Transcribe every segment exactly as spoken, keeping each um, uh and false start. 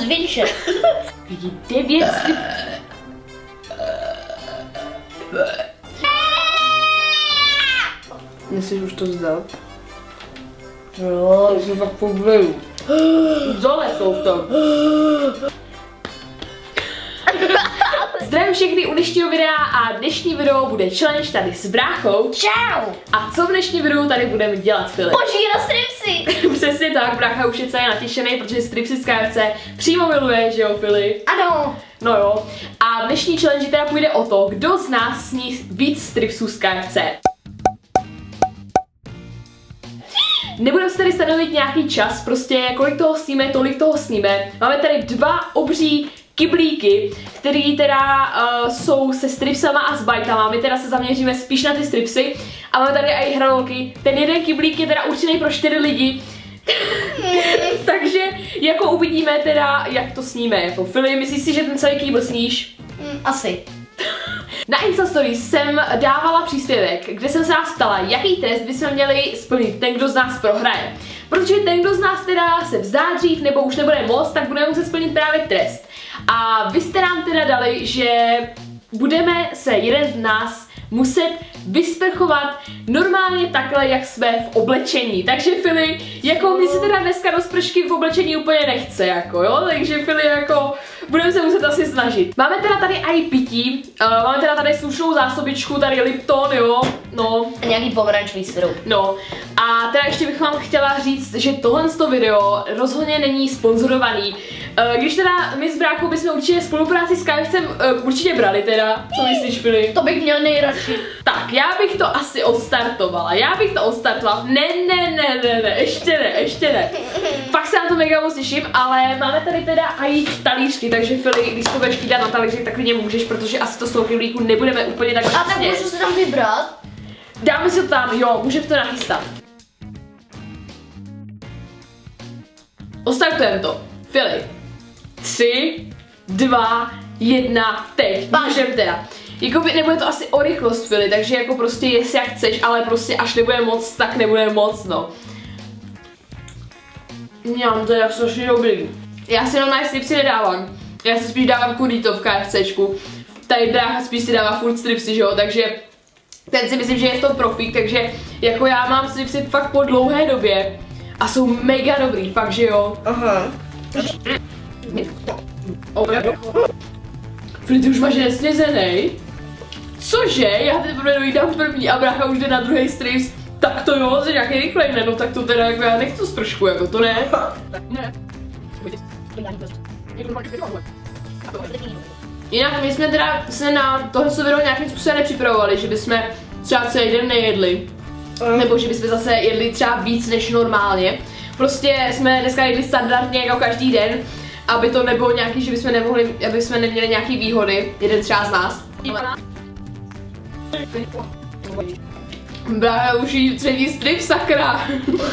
zvětše. Vidí devět stripů. Myslíš už to vzdal? Jo, to se fakt pobleju. Dole jsou v tom. Zdravím všechny u dnešního videa a dnešní video bude challenge tady s bráchou. Čau! A co v dnešním videu tady budeme dělat, Filip? Požírat stripsy! Přesně tak, brácha už je celý natěšený, protože stripsy z K F C přímo miluje, že jo, Filip? Ano. No jo. A v dnešní challenge teda půjde o to, kdo z nás sní víc stripsů z K F C. Nebudeme si tady stanovit nějaký čas, prostě kolik toho sníme, tolik toho sníme. Máme tady dva obří kyblíky, který teda uh, jsou se stripsama a s bajtama. My teda se zaměříme spíš na ty stripsy. A máme tady i hranolky. Ten jeden kyblík je teda určený pro čtyři lidi. Takže jako uvidíme teda, jak to sníme. Jako Filip, myslíš si, že ten celý kýbl sníš? Mm, asi. Na Instastory jsem dávala příspěvek, kde jsem se nás ptala, jaký test bychom měli splnit, ten, kdo z nás prohraje. Protože ten, kdo z nás teda se vzdá dřív nebo už nebude moc, tak budeme muset splnit právě trest. A vy jste nám teda dali, že budeme se jeden z nás muset vysprchovat normálně takhle, jak jsme v oblečení. Takže Filip, jako my si teda dneska do spršky v oblečení úplně nechce, jako jo, takže Filip, jako budeme se muset asi snažit. Máme teda tady i pití, uh, máme teda tady slušnou zásobičku, tady Lipton, jo, no. A nějaký pomerančový syrup. No, a teda ještě bych vám chtěla říct, že tohle video rozhodně není sponzorovaný. Uh, když teda my s bráchou bychom určitě spolupráci s K F C uh, určitě brali teda, co myslíš, Filip? To bych měl nejradši. Tak, já bych to asi odstartovala, já bych to odstartovala, ne, ne, ne, ne, ne, ještě ne, ještě ne. Fakt se na to mega moc těším, ale máme tady teda i talířky, takže Filip, když to budeš dát na talířek, tak klidně můžeš, protože asi to z toho kyblíku nebudeme úplně tak A tak můžu si tam vybrat? Dáme si to tam, jo, můžeme to nachystat. Odstartujeme to. Filip. Tři, dva, jedna, teď. Můžeme teda. Jakoby nebude to asi o rychlost, Filip, takže jako prostě jestli jak chceš, ale prostě až nebude moc, tak nebude moc, no. Mňam, to je strašně dobrý. Já si normálně stripsy nedávám. Já si spíš dávám kurito v KFCčku. Tady brácha spíš si dává furt stripsy, že jo, takže ten si myslím, že je v tom profík, takže jako já mám stripsy fakt po dlouhé době a jsou mega dobrý, fakt, že jo. Aha. Filip, ty už máš nesnězenej? Cože? Já teprve dojídám první a brácha už jde na druhý strips. Tak to jo, jsi nějaký rychlej, ne? No tak to teda jako já nechci spršku, jako to ne. Ne. Jinak my jsme teda se na tohle video nějakým způsobem nepřipravovali, že bychom třeba celý den nejedli. Nebo že bychom zase jedli třeba víc než normálně. Prostě jsme dneska jedli standardně jako každý den, aby to nebylo nějaký, že bychom nemohli, aby jsme neměli nějaký výhody, jeden třeba z nás. Brácha už jí třetí strip, sakra.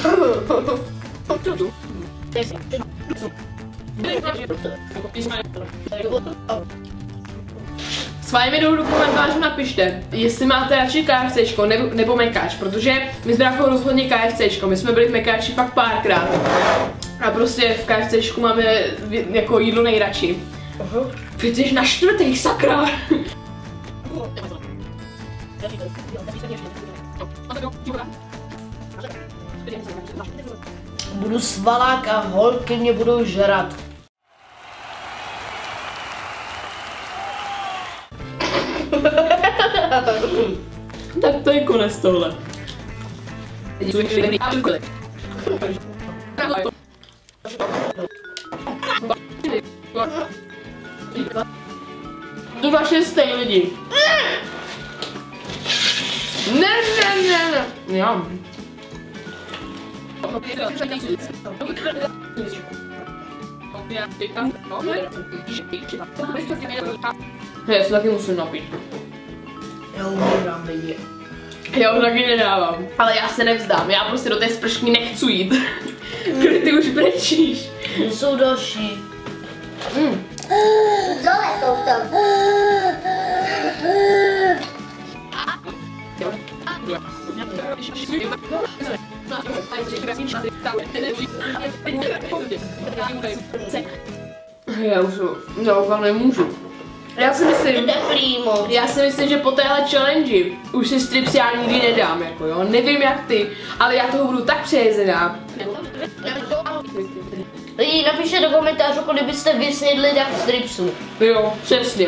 S vámi do komentářů napište, jestli máte radši KFCčko nebo, nebo mekáč, protože my s bráchou rozhodně KFCčko, my jsme byli v mekáči fakt párkrát. A prostě v KFCčku máme jako jídlo nejradši. Vy jsi na čtvrtých, sakra! Budu svalák a holky mě budou žrat. Tak to je konec tohle. To vaše stej lidi. Ne, ne, ne, ne. Já. Já se taky musím napít. Já umírám lidi. Já už taky nedávám. Ale já se nevzdám, já prostě do té spršky nechci jít. Kdy ty už brečíš. Jsou další. Mm. Dole jsou tam. Já už, já už nemůžu. Já si myslím, já si myslím, že po téhle challenge už si strips já nikdy nedám, jako jo, nevím jak ty, ale já toho budu tak přejezená. Lidi, napište do komentářů, kolik byste vy snědli tak stripsů. Jo, přesně.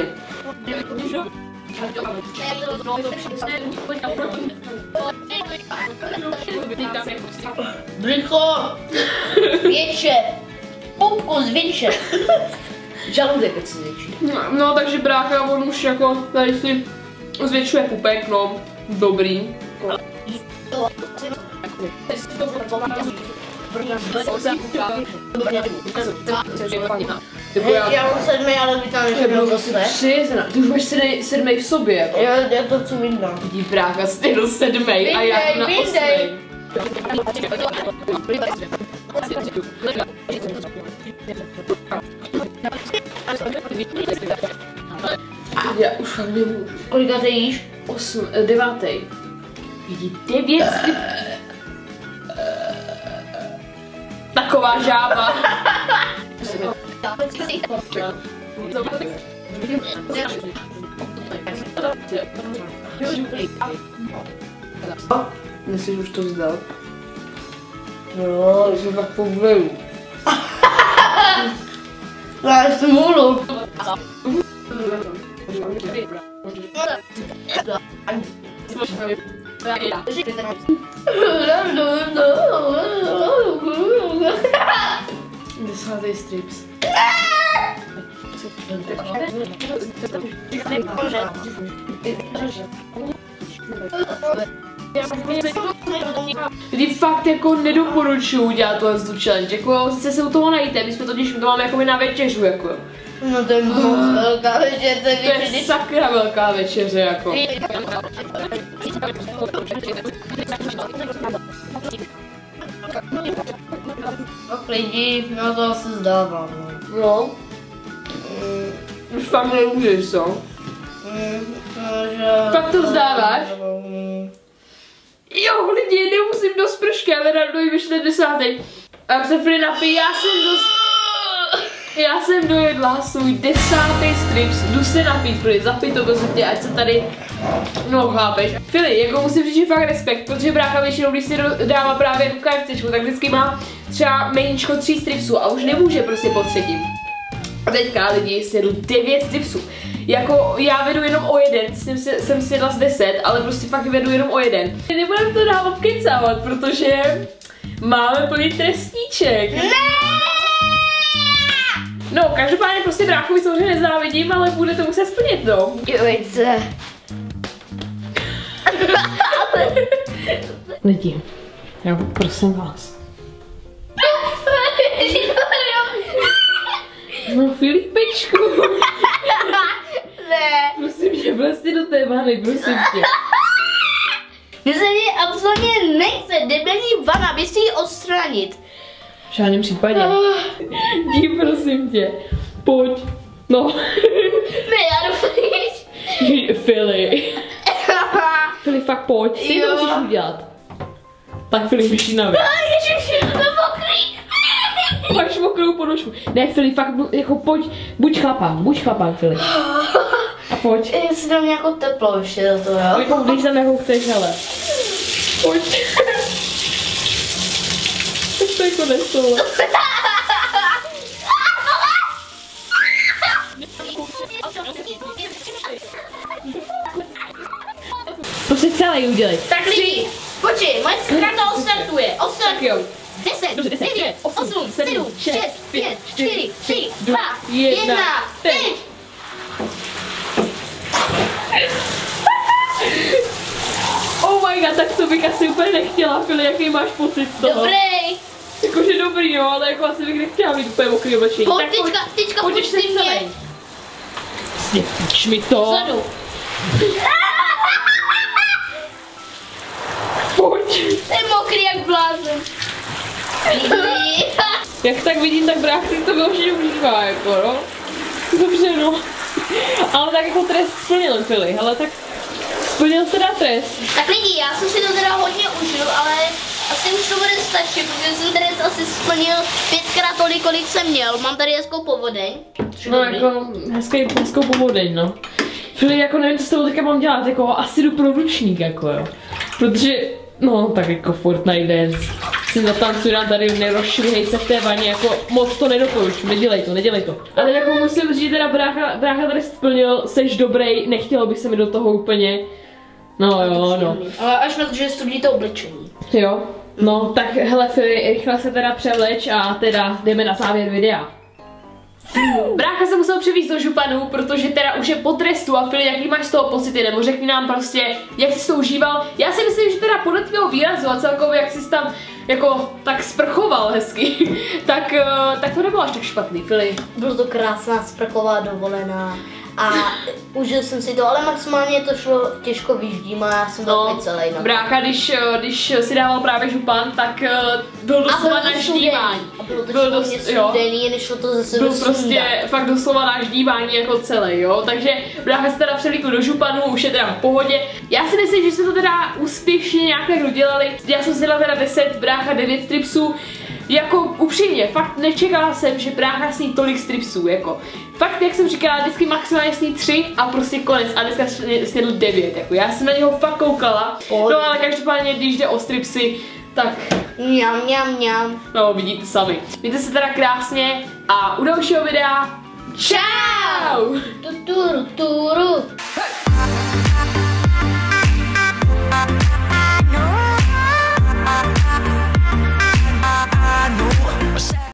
Brycho, větše, pupku zvětše. Žaludek je si zvětší. No, no takže brácha, on už jako tady si zvětšuje pupek, no, dobrý. Hej, já mám sedmý, ale vy tam ještě bylo zase. Přijezená, ty už máš sedmý, sedmý v sobě, jako. Já, já to chci vyndám. Vidí brácha, jsi do sedmý a já na osmý. Já už fakt nemůžu. Kolika ty jíš? Osm, devátý. Vidí, devět strip... Taková žába. Myslíš, už to vzdal? No, Já jsem fakt povelu. máš smůlu. Desátý strips. Kdy fakt jako nedoporučuju dělat tohle tu challenge, jako sice se u toho najíte, my jsme totiž to máme jako na večeřu, jako. No to je moc velká večer, to To je sakra velká večeře, jako. Tak lidi, no to asi zdávám, no. No. Už fakt nemůžeš, co? Mm, no, že... Fakt to vzdáváš? Mm. Jo, lidi, nemusím do spršky, ale rád dojím ještě desátý. A jak se Fry napij, já jsem dost... Já jsem dojedla svůj desátý strips, jdu se napít, Fry, zapij to bez tě, ať se tady... No, chápeš. Fili, jako musím říct, že fakt respekt, protože brácha většinou, když si dává právě tu KFCčku, tak vždycky má třeba meníčko tří stripsů a už nemůže prostě po třetím. A teďka lidi sjedu devět stripsů. Jako já vedu jenom o jeden, jsem, si, jsem sjedla z deset, ale prostě fakt vedu jenom o jeden. Nebudeme to dávat kecávat, protože máme plný trestníček. Ne! No, každopádně prostě bráchovi samozřejmě nezávidím, ale bude to muset splnit, no. Jojce. Lidi, já prosím vás. No Filipečku. Ne. Prosím tě, vlastně do té vany, prosím tě. Mně se mi absolutně nechce debilní vana, bys si ji odstranit. V žádném případě. Dí, prosím tě. Pojď. No. Ne, já doufám. Fili. Fili, fakt pojď. Ty to musíš udělat. Tak Fili, běží na věc. Ježiši, to mokrý. Máš mokrou ponožku. Ne, Fili, fakt jako pojď. Buď chlapák, buď chlapák, Fili. A pojď. Já si dám nějakou teplo ještě do toho, jo? Jako když tam jakou chceš, hele. Pojď. Tak to jako nesolo. To si celý udělej. Tak lidi, počkej, moje karta odstartuje. Tak Odstartuje. jo. deset, Dobře, deset, devět, osm, sedm, šest, pět, čtyři, tři, dva, dva, jedna, jedna, teď. teď. Oh my god, tak to bych asi úplně nechtěla, Fili, jaký máš pocit z toho? Dobrý. Jakože dobrý, jo, ale jako asi bych nechtěla mít úplně mokrý oblečení. Pojď, Tak teďka, teďka pojď pojď ještě si mě. celý. Sněpíš mi to. Vzadu. Pojď. Jsem mokrý jak blázen. Lidi. Jak tak vidím, tak brách si to vyloženě užívá, jako no. Dobře, no. Ale tak jako trest splnil, Fili, ale tak splnil se dá trest. Tak lidi, já jsem si to teda hodně užil, ale asi už to bude stačit, protože jsem tady asi splnil pětkrát tolik, kolik jsem měl. Mám tady hezkou povodeň. No jako hezký, hezkou povodeň, no. Fili, jako nevím, co s toho teďka mám dělat, jako asi jdu pro ručník, jako jo. Protože, no tak jako Fortnite Dance. Si zatancuji nám tady, nerozšvihej se v té vaně, jako moc to nedoporučuji, nedělej to, nedělej to. Ale jako musím říct, že teda brácha, brácha tady splnil, seš dobrý, nechtělo by se mi do toho úplně. No jo, no. Ale až na to, že studí to oblečení. Jo, no tak hele Fili, rychle se teda převleč a teda jdeme na závěr videa. Brácha se musel převízt do županu, protože teda už je po trestu a Fili, jaký máš z toho pocity, nebo řekni nám prostě, jak jsi to užíval. Já si myslím, že teda podle tvého výrazu a celkově jak jsi tam jako tak sprchoval hezky, tak, tak to nebylo až tak špatný, Fili. Bylo to krásná sprchová dovolená a užil jsem si to, ale maximálně to šlo těžko vyždím a já jsem no, takový celý. No. Brácha, když, když si dával právě župan, tak byl doslova na ždívání. A bylo to byl dost, studený, nešlo to zase byl do prostě fakt doslova na ždívání jako celý, jo. Takže brácha se teda převlíkl do županu, už je teda v pohodě. Já si myslím, že jsme to teda úspěšně nějak tak dodělali. Já jsem si dala teda deset, brácha devět stripsů. Jako upřímně, fakt nečekala jsem, že brácha sní tolik stripsů, jako. Fakt, jak jsem říkala, vždycky maximálně sní tři a prostě konec a dneska snědl devět, jako. Já jsem na něho fakt koukala, no ale každopádně, když jde o stripsy, tak... Mňam, mňam, mňam. No, vidíte sami. Mějte se teda krásně a u dalšího videa, čau! Tuturu, turu.